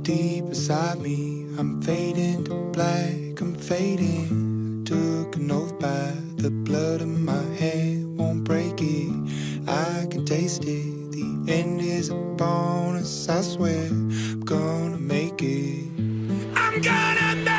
deep inside me. I'm fading to black, I'm fading. Took an oath by the blood in my head, won't break it. I can taste it, the end is a bonus. I swear I'm gonna make it. I'm gonna make it.